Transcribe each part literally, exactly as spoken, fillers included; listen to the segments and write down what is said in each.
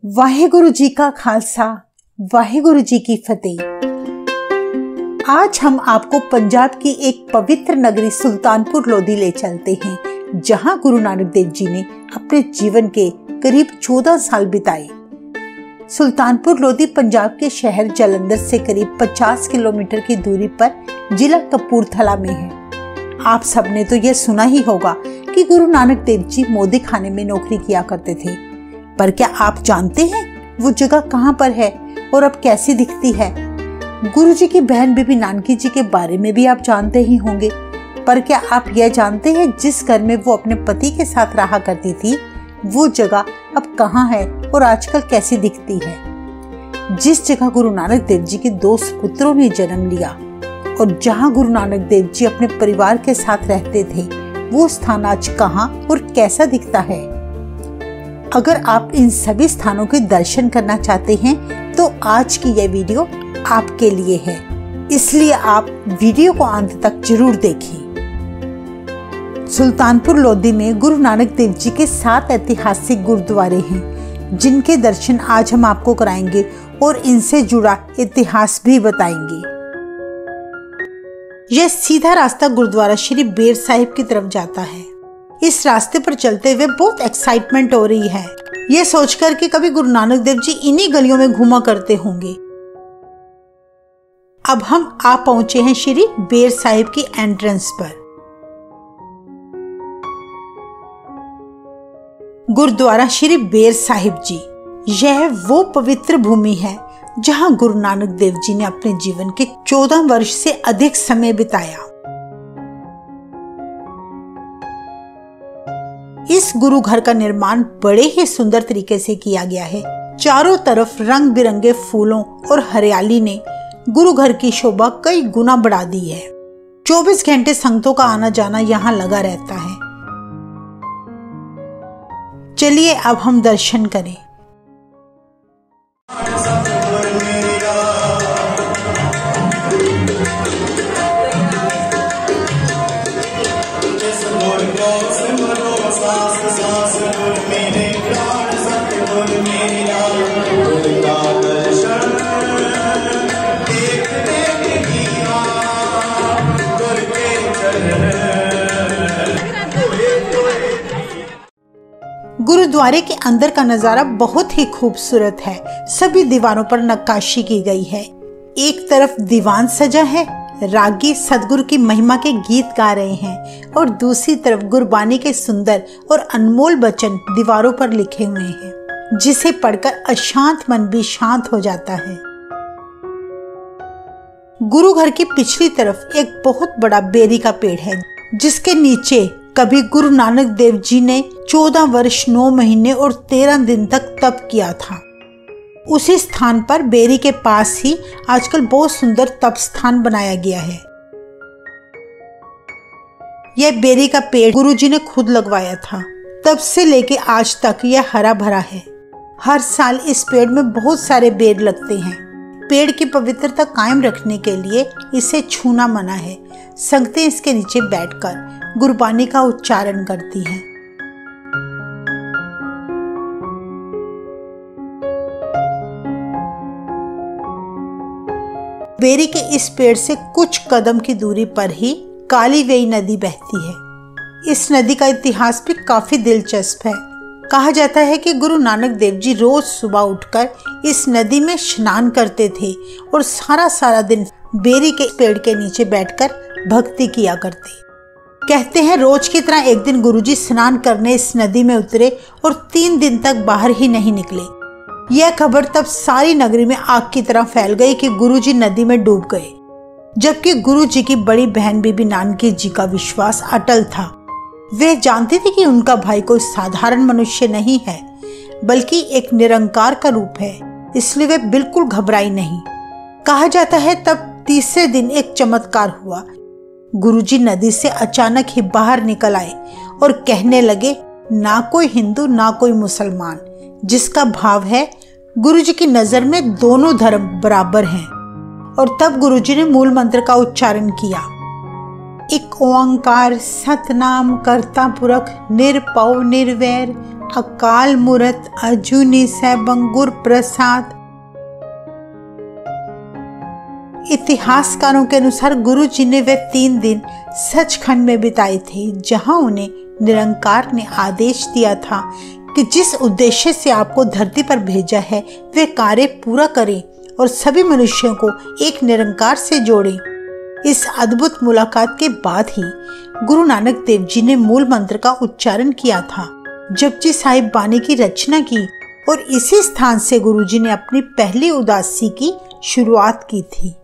वाहेगुरु जी का खालसा, वाहेगुरु जी की फतेह। आज हम आपको पंजाब की एक पवित्र नगरी सुल्तानपुर लोधी ले चलते हैं, जहां गुरु नानक देव जी ने अपने जीवन के करीब चौदह साल बिताए। सुल्तानपुर लोधी पंजाब के शहर जालंधर से करीब पचास किलोमीटर की दूरी पर जिला कपूरथला में है। आप सबने तो यह सुना ही होगा कि गुरु नानक देव जी मोदी खाने में नौकरी किया करते थे, पर क्या आप जानते हैं वो जगह कहाँ पर है और अब कैसी दिखती है? गुरु जी की बहन बीबी नानकी जी के बारे में भी आप जानते ही होंगे, पर क्या आप यह जानते हैं जिस घर में वो अपने पति के साथ रहा करती थी, वो जगह अब कहाँ है और आजकल कैसी दिखती है? जिस जगह गुरु नानक देव जी के दो पुत्रों ने जन्म लिया और जहाँ गुरु नानक देव जी अपने परिवार के साथ रहते थे, वो स्थान आज कहाँ और कैसा दिखता है? अगर आप इन सभी स्थानों के दर्शन करना चाहते हैं तो आज की यह वीडियो आपके लिए है, इसलिए आप वीडियो को अंत तक जरूर देखें। सुल्तानपुर लोधी में गुरु नानक देव जी के सात ऐतिहासिक गुरुद्वारे हैं, जिनके दर्शन आज हम आपको कराएंगे और इनसे जुड़ा इतिहास भी बताएंगे। यह सीधा रास्ता गुरुद्वारा श्री बेर साहिब की तरफ जाता है। इस रास्ते पर चलते हुए बहुत एक्साइटमेंट हो रही है, ये सोचकर कि कभी गुरु नानक देव जी इन्हीं गलियों में घूमा करते होंगे। अब हम आ पहुंचे हैं श्री बेर साहिब की एंट्रेंस पर। गुरुद्वारा श्री बेर साहिब जी, यह वो पवित्र भूमि है जहां गुरु नानक देव जी ने अपने जीवन के चौदह वर्ष से अधिक समय बिताया। इस गुरु घर का निर्माण बड़े ही सुंदर तरीके से किया गया है। चारों तरफ रंग बिरंगे फूलों और हरियाली ने गुरु घर की शोभा कई गुना बढ़ा दी है। चौबीस घंटे संगतों का आना जाना यहाँ लगा रहता है। चलिए अब हम दर्शन करें। गुरुद्वारे के अंदर का नजारा बहुत ही खूबसूरत है। सभी दीवारों पर नक्काशी की गई है। एक तरफ दीवान सजा है, रागी सदगुरु की महिमा के गीत गा रहे हैं और दूसरी तरफ गुरबानी के सुंदर और अनमोल वचन दीवारों पर लिखे हुए हैं, जिसे पढ़कर अशांत मन भी शांत हो जाता है। गुरु घर की पिछली तरफ एक बहुत बड़ा बेरी का पेड़ है, जिसके नीचे कभी गुरु नानक देव जी ने चौदह वर्ष नौ महीने और तेरह दिन तक तप किया था। उसी स्थान पर बेरी के पास ही आजकल बहुत सुंदर तप स्थान बनाया गया है। यह बेरी का पेड़ गुरु जी ने खुद लगवाया था। तब से लेके आज तक यह हरा भरा है। हर साल इस पेड़ में बहुत सारे बेर लगते हैं। पेड़ की पवित्रता कायम रखने के लिए इसे छूना मना है। संगतें इसके नीचे बैठकर गुरबानी का उच्चारण करती हैं। बेरी के इस पेड़ से कुछ कदम की दूरी पर ही काली वेई नदी बहती है। इस नदी का इतिहास भी काफी दिलचस्प है। कहा जाता है कि गुरु नानक देव जी रोज सुबह उठकर इस नदी में स्नान करते थे और सारा सारा दिन बेरी के पेड़ के नीचे बैठकर भक्ति किया करते। कहते हैं रोज की तरह एक दिन गुरुजी स्नान करने इस नदी में उतरे और तीन दिन तक बाहर ही नहीं निकले। यह खबर तब सारी नगरी में आग की तरह फैल गई कि गुरुजी नदी में डूब गए, जबकि गुरुजी की बड़ी बहन बीबी नानकी जी का विश्वास अटल था। वे जानती थी कि उनका भाई कोई साधारण मनुष्य नहीं है, बल्कि एक निरंकार का रूप है, इसलिए वे बिल्कुल घबराई नहीं। कहा जाता है तब तीसरे दिन एक चमत्कार हुआ। गुरुजी नदी से अचानक ही बाहर निकल आए और कहने लगे, ना कोई हिंदू ना कोई मुसलमान, जिसका भाव है गुरुजी की नजर में दोनों धर्म बराबर हैं। और तब गुरुजी ने मूल मंत्र का उच्चारण किया, एक ओंकार सतनाम कर्ता पुरख निरपौ निर्वैर अकाल मूरत अजूनी सैबं गुर प्रसाद। इतिहासकारों के अनुसार गुरु जी ने वे तीन दिन सचखंड में बिताए थे, जहां उन्हें निरंकार ने आदेश दिया था कि जिस उद्देश्य से आपको धरती पर भेजा है वे कार्य पूरा करें और सभी मनुष्यों को एक निरंकार से जोड़ें। इस अद्भुत मुलाकात के बाद ही गुरु नानक देव जी ने मूल मंत्र का उच्चारण किया था, जपजी साहिब बानी की रचना की और इसी स्थान से गुरु जी ने अपनी पहली उदासी की शुरुआत की थी।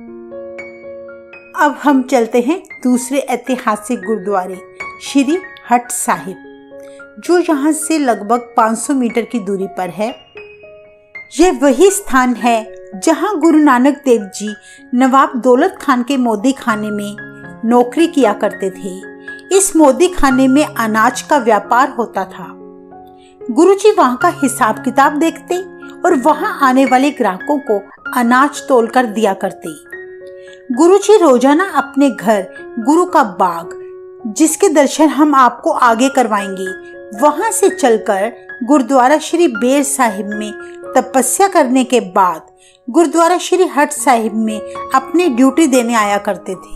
अब हम चलते हैं दूसरे ऐतिहासिक गुरुद्वारे श्री हट साहिब, जो यहाँ से लगभग पाँच सौ मीटर की दूरी पर है। यह वही स्थान है जहाँ गुरु नानक देव जी नवाब दौलत खान के मोदी खाने में नौकरी किया करते थे। इस मोदी खाने में अनाज का व्यापार होता था। गुरु जी वहाँ का हिसाब किताब देखते और वहाँ आने वाले ग्राहकों को अनाज तोलकर दिया करते। गुरु जी रोजाना अपने घर गुरु का बाग, जिसके दर्शन हम आपको आगे करवाएंगे, वहां से चलकर गुरुद्वारा श्री बेर साहिब में तपस्या करने के बाद गुरुद्वारा श्री हट साहिब में अपनी ड्यूटी देने आया करते थे।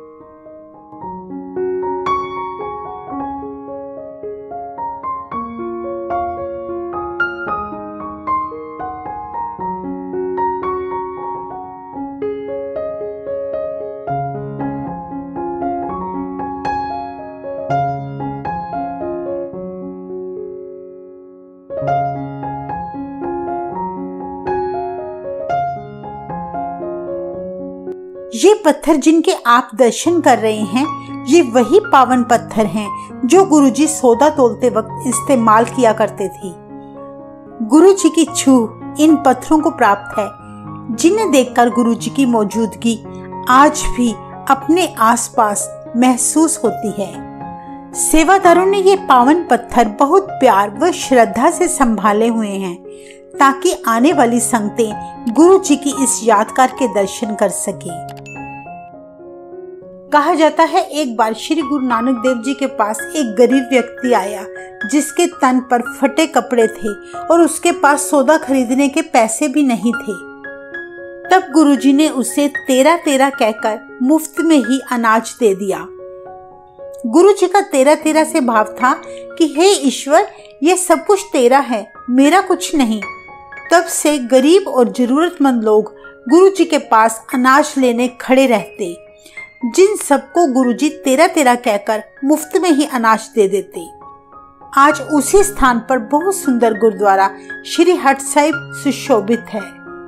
ये पत्थर जिनके आप दर्शन कर रहे हैं, ये वही पावन पत्थर हैं जो गुरुजी सौदा तोलते वक्त इस्तेमाल किया करते थे। गुरुजी की छूह इन पत्थरों को प्राप्त है, जिन्हें देखकर गुरुजी की मौजूदगी आज भी अपने आसपास महसूस होती है। सेवादारों ने ये पावन पत्थर बहुत प्यार व श्रद्धा से संभाले हुए हैं, ताकि आने वाली संगतें गुरु जी की इस यादगार के दर्शन कर सके। कहा जाता है एक बार श्री गुरु नानक देव जी के पास एक गरीब व्यक्ति आया, जिसके तन पर फटे कपड़े थे और उसके पास सौदा खरीदने के पैसे भी नहीं थे। तब गुरु जी ने उसे तेरा तेरा कहकर मुफ्त में ही अनाज दे दिया। गुरु जी का तेरा तेरा से भाव था कि हे ईश्वर, ये सब कुछ तेरा है, मेरा कुछ नहीं। तब से गरीब और जरूरतमंद लोग गुरु जी के पास अनाज लेने खड़े रहते, जिन सबको गुरु जी तेरा तेरा कहकर मुफ्त में ही अनाज दे देते। आज उसी स्थान पर बहुत सुंदर गुरुद्वारा श्री हट साहिब सुशोभित है।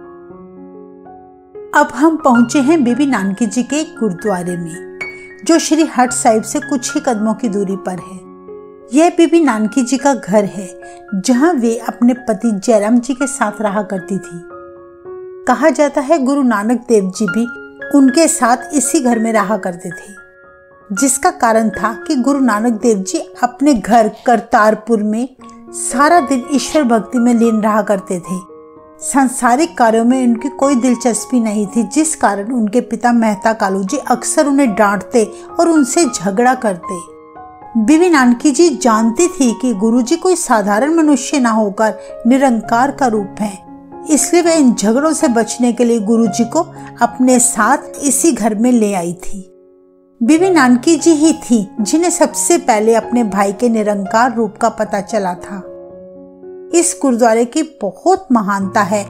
अब हम पहुंचे हैं बीबी नानकी जी के गुरुद्वारे में, जो श्री हट साहिब से कुछ ही कदमों की दूरी पर है। यह बीबी नानकी जी का घर है, जहां वे अपने पति जयराम जी के साथ रहा करती थी। कहा जाता है गुरु नानक देव जी भी उनके साथ इसी घर में रहा करते थे, जिसका कारण था कि गुरु नानक देव जी अपने घर करतारपुर में सारा दिन ईश्वर भक्ति में लीन रहा करते थे। सांसारिक कार्यों में उनकी कोई दिलचस्पी नहीं थी, जिस कारण उनके पिता मेहता कालू जी अक्सर उन्हें डांटते और उनसे झगड़ा करते। बीबी नानकी जी जानती थी कि गुरु जी कोई साधारण मनुष्य न होकर निरंकार का रूप है, इसलिए वे इन झगड़ों से बचने के लिए गुरु जी को अपने साथ इसी घर में ले आई थी। बीबी नानकी जी ही थी जिन्हें सबसे पहले अपने भाई के निरंकार रूप का पता चला था। इस गुरुद्वारे की बहुत महानता है।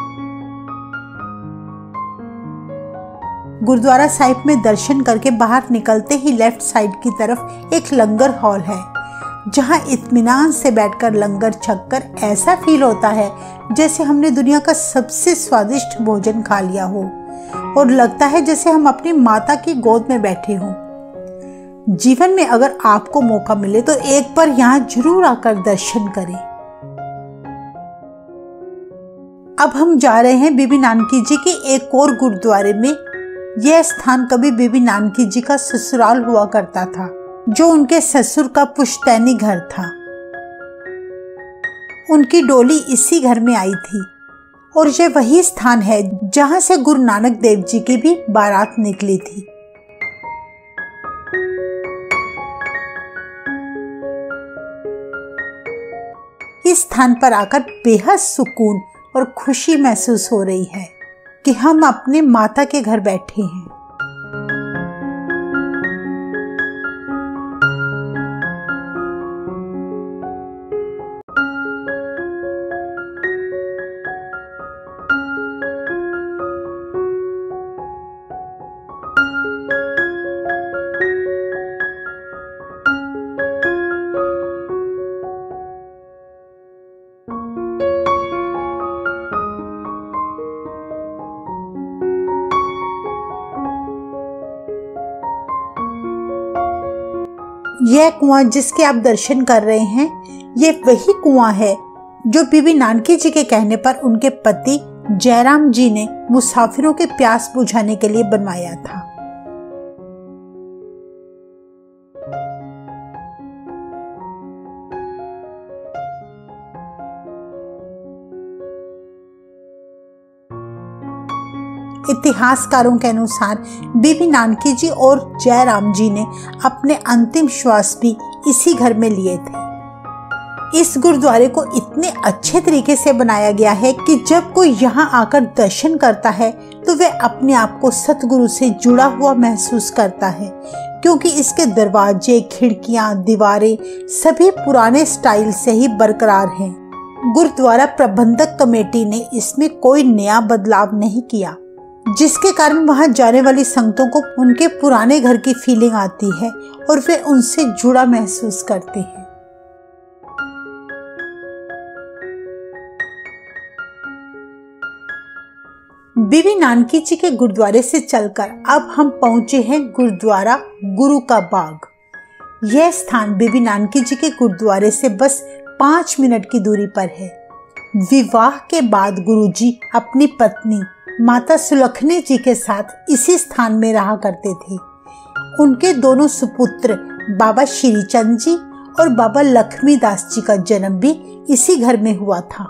गुरुद्वारा साहिब में दर्शन करके बाहर निकलते ही लेफ्ट साइड की तरफ एक लंगर हॉल है, जहां इत्मीनान से बैठकर लंगर छककर ऐसा फील होता है जैसे हमने दुनिया का सबसे स्वादिष्ट भोजन खा लिया हो और लगता है जैसे हम अपनी माता की गोद में बैठे हों। जीवन में अगर आपको मौका मिले तो एक बार यहाँ जरूर आकर दर्शन करें। अब हम जा रहे हैं बीबी नानकी जी के एक और गुरुद्वारे में। यह स्थान कभी बीबी नानकी जी का ससुराल हुआ करता था, जो उनके ससुर का पुश्तैनी घर था। उनकी डोली इसी घर में आई थी और यह वही स्थान है जहां से गुरु नानक देव जी की भी बारात निकली थी। इस स्थान पर आकर बेहद सुकून और खुशी महसूस हो रही है कि हम अपने माता के घर बैठे हैं। यह कुआं जिसके आप दर्शन कर रहे हैं, ये वही कुआं है जो बीबी नानकी जी के कहने पर उनके पति जयराम जी ने मुसाफिरों के प्यास बुझाने के लिए बनवाया था। इतिहासकारों के अनुसार बीबी नानकी जी और जयराम जी ने अपने अंतिम श्वास भी इसी घर में लिए थे। इस गुरुद्वारे को इतने अच्छे तरीके से बनाया गया है कि जब कोई यहाँ आकर दर्शन करता है तो वह अपने आप को सतगुरु से जुड़ा हुआ महसूस करता है, क्योंकि इसके दरवाजे, खिड़कियां, दीवारें सभी पुराने स्टाइल से ही बरकरार हैं। गुरुद्वारा प्रबंधक कमेटी ने इसमें कोई नया बदलाव नहीं किया, जिसके कारण वहां जाने वाली संगतों को उनके पुराने घर की फीलिंग आती है और वे उनसे जुड़ा महसूस करते हैं। बीबी नानकी जी के गुरुद्वारे से चलकर अब हम पहुंचे हैं गुरुद्वारा गुरु का बाग। यह स्थान बीबी नानकी जी के गुरुद्वारे से बस पांच मिनट की दूरी पर है। विवाह के बाद गुरुजी अपनी पत्नी माता सुलखनी जी के साथ इसी स्थान में रहा करते थे। उनके दोनों सुपुत्र बाबा श्रीचंद जी और बाबा लक्ष्मीदास जी का जन्म भी इसी घर में हुआ था।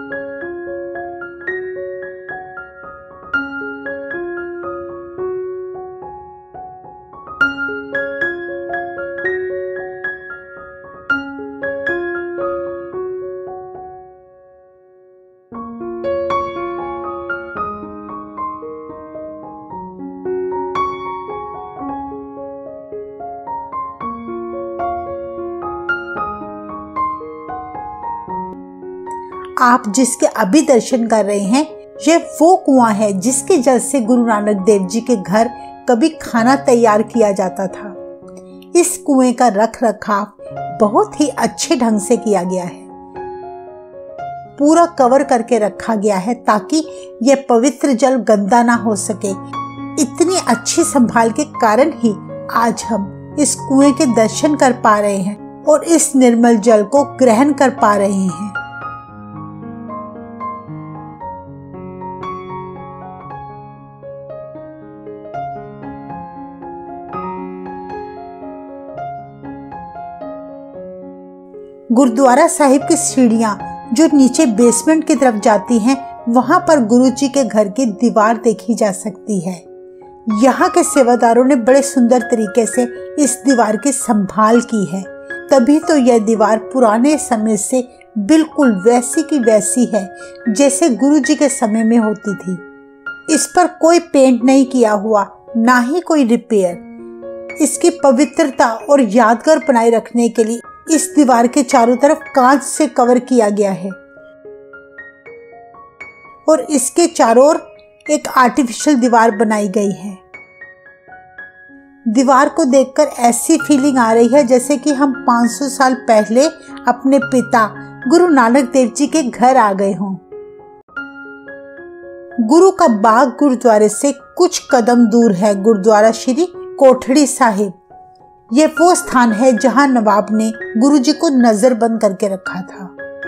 आप जिसके अभी दर्शन कर रहे हैं, यह वो कुआं है जिसके जल से गुरु नानक देव जी के घर कभी खाना तैयार किया जाता था। इस कुएं का रख रखाव बहुत ही अच्छे ढंग से किया गया है। पूरा कवर करके रखा गया है ताकि यह पवित्र जल गंदा ना हो सके। इतनी अच्छी संभाल के कारण ही आज हम इस कुएं के दर्शन कर पा रहे हैं और इस निर्मल जल को ग्रहण कर पा रहे हैं। गुरुद्वारा साहिब की सीढ़ियां जो नीचे बेसमेंट की तरफ जाती हैं, वहां पर गुरु जी के घर की दीवार देखी जा सकती है। यहाँ के सेवादारों ने बड़े सुंदर तरीके से इस दीवार की संभाल की है, तभी तो यह दीवार पुराने समय से बिल्कुल वैसी की वैसी है जैसे गुरु जी के समय में होती थी। इस पर कोई पेंट नहीं किया हुआ, ना ही कोई रिपेयर। इसकी पवित्रता और यादगार बनाए रखने के लिए इस दीवार के चारों तरफ कांच से कवर किया गया है और इसके चारों ओर एक आर्टिफिशियल दीवार बनाई गई है। दीवार को देखकर ऐसी फीलिंग आ रही है जैसे कि हम पाँच सौ साल पहले अपने पिता गुरु नानक देव जी के घर आ गए हों। गुरु का बाग गुरुद्वारे से कुछ कदम दूर है गुरुद्वारा श्री कोठड़ी साहिब। यह वो स्थान है जहां नवाब ने गुरु जी को नजरबंद करके रखा था।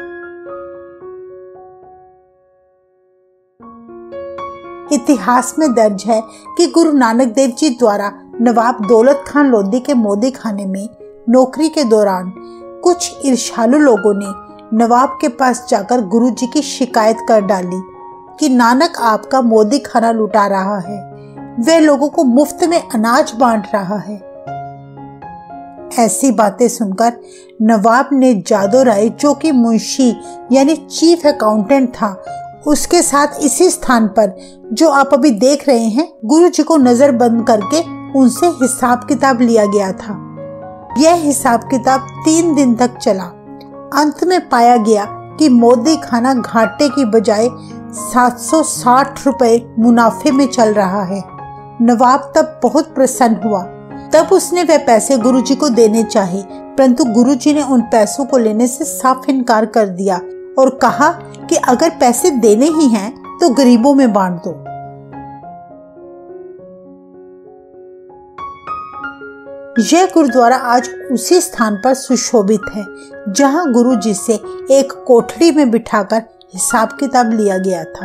इतिहास में दर्ज है कि गुरु नानक देव जी द्वारा नवाब दौलत खान लोधी के मोदी खाने में नौकरी के दौरान कुछ ईर्ष्यालु लोगों ने नवाब के पास जाकर गुरु जी की शिकायत कर डाली कि नानक आपका मोदी खाना लुटा रहा है, वह लोगों को मुफ्त में अनाज बांट रहा है। ऐसी बातें सुनकर नवाब ने जादो राय, जो कि मुंशी यानी चीफ अकाउंटेंट था, उसके साथ इसी स्थान पर जो आप अभी देख रहे हैं गुरुजी को नजर बंद करके उनसे हिसाब किताब लिया गया था। यह हिसाब किताब तीन दिन तक चला। अंत में पाया गया कि मोदी खाना घाटे की बजाय सात सौ साठ रुपए मुनाफे में चल रहा है। नवाब तब बहुत प्रसन्न हुआ। तब उसने वह पैसे गुरुजी को देने चाहे, परंतु गुरुजी ने उन पैसों को लेने से साफ इनकार कर दिया और कहा कि अगर पैसे देने ही हैं तो गरीबों में बांट दो। यह गुरुद्वारा आज उसी स्थान पर सुशोभित है जहां गुरुजी से एक कोठरी में बिठाकर हिसाब किताब लिया गया था।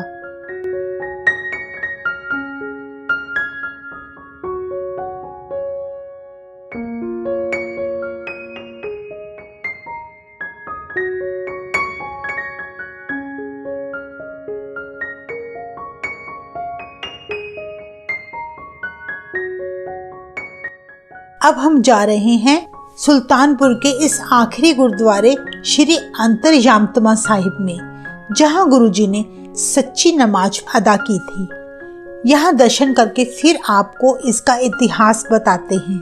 अब हम जा रहे हैं सुल्तानपुर के इस आखिरी गुरुद्वारे श्री अंतरयामतमा साहिब में, जहां गुरुजी ने सच्ची नमाज अदा की थी। यहां दर्शन करके फिर आपको इसका इतिहास बताते हैं।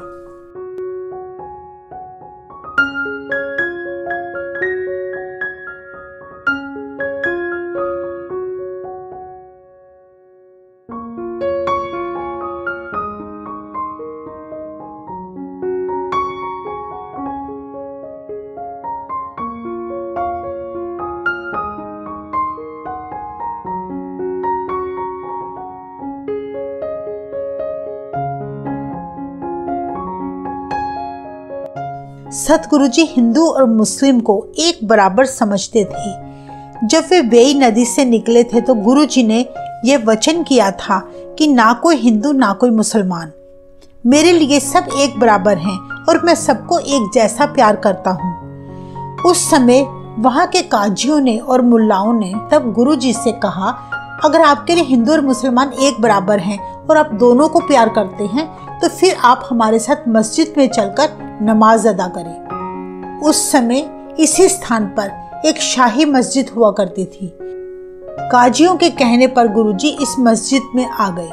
सतगुरु जी हिंदू और मुस्लिम को एक बराबर समझते थे। जब वे बेई नदी से निकले थे तो गुरु जी ने यह वचन किया था कि ना कोई हिंदू ना कोई मुसलमान, मेरे लिए सब एक बराबर हैं और मैं सबको एक जैसा प्यार करता हूँ। उस समय वहाँ के काजियों ने और मुल्लाओं ने तब गुरु जी से कहा, अगर आपके लिए हिंदू और मुसलमान एक बराबर हैं और आप दोनों को प्यार करते हैं तो फिर आप हमारे साथ मस्जिद में चलकर नमाज अदा करें। उस समय इसी स्थान पर एक शाही मस्जिद हुआ करती थी। काजियों के कहने पर गुरुजी इस मस्जिद में आ गए।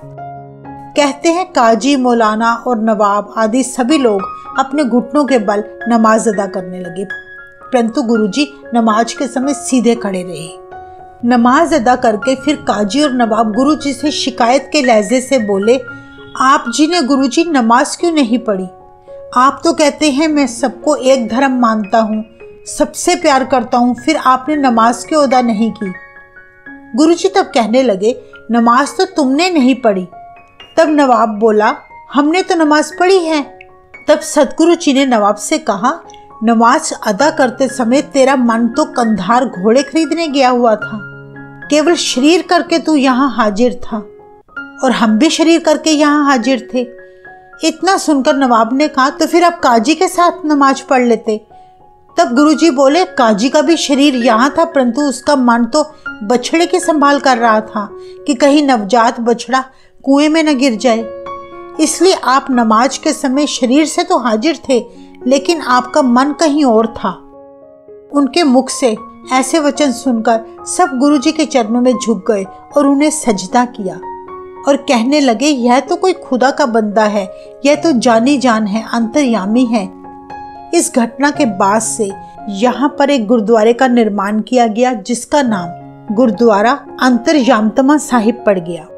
कहते हैं काजी, मौलाना और नवाब आदि सभी लोग अपने घुटनों के बल नमाज अदा करने लगे, परंतु गुरुजी नमाज के समय सीधे खड़े रहे। नमाज अदा करके फिर काजी और नवाब गुरुजी से शिकायत के लहजे से बोले, आप जी ने गुरुजी नमाज क्यों नहीं पढ़ी? आप तो कहते हैं मैं सबको एक धर्म मानता हूँ, सबसे प्यार करता हूँ, फिर आपने नमाज क्यों अदा नहीं की? गुरुजी तब कहने लगे, नमाज तो तुमने नहीं पढ़ी। तब नवाब बोला, हमने तो नमाज पढ़ी है। तब सतगुरु जी ने नवाब से कहा, नमाज अदा करते समय तेरा मन तो कंधार घोड़े खरीदने गया हुआ था, केवल शरीर करके तू यहाँ हाजिर था और हम भी शरीर करके यहाँ हाजिर थे। इतना सुनकर नवाब ने कहा, तो फिर आप काजी के साथ नमाज पढ़ लेते। तब गुरुजी बोले, काजी का भी शरीर यहाँ था, परंतु उसका मन तो बछड़े की संभाल कर रहा था कि कहीं नवजात बछड़ा कुएं में न गिर जाए। इसलिए आप नमाज के समय शरीर से तो हाजिर थे, लेकिन आपका मन कहीं और था। उनके मुख से ऐसे वचन सुनकर सब गुरुजी के चरणों में झुक गए और उन्हें सजदा किया और कहने लगे, यह तो कोई खुदा का बंदा है, यह तो जानी जान है, अंतर्यामी है। इस घटना के बाद से यहाँ पर एक गुरुद्वारे का निर्माण किया गया, जिसका नाम गुरुद्वारा अंतरयामतमा साहिब पड़ गया।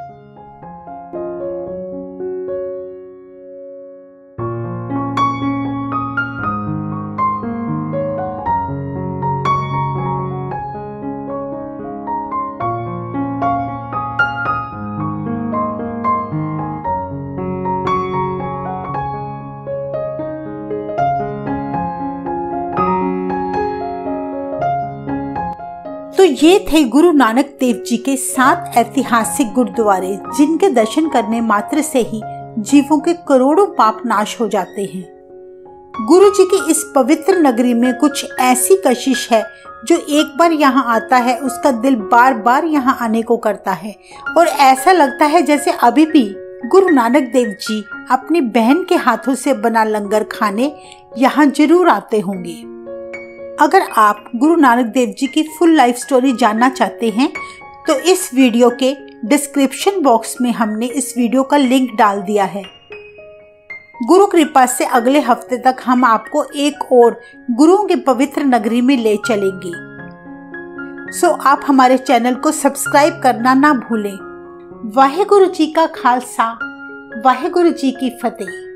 तो ये थे गुरु नानक देव जी के सात ऐतिहासिक गुरुद्वारे, जिनके दर्शन करने मात्र से ही जीवों के करोड़ों पाप नाश हो जाते हैं। गुरु जी की इस पवित्र नगरी में कुछ ऐसी कशिश है, जो एक बार यहाँ आता है उसका दिल बार बार यहाँ आने को करता है और ऐसा लगता है जैसे अभी भी गुरु नानक देव जी अपनी बहन के हाथों से बना लंगर खाने यहाँ जरूर आते होंगे। अगर आप गुरु नानक देव जी की फुल लाइफ स्टोरी जानना चाहते हैं तो इस वीडियो के डिस्क्रिप्शन बॉक्स में हमने इस वीडियो का लिंक डाल दिया है। गुरु कृपा से अगले हफ्ते तक हम आपको एक और गुरुओं की पवित्र नगरी में ले चलेंगे। सो आप हमारे चैनल को सब्सक्राइब करना ना भूलें। वाहेगुरु जी का खालसा, वाहेगुरु जी की फतेह।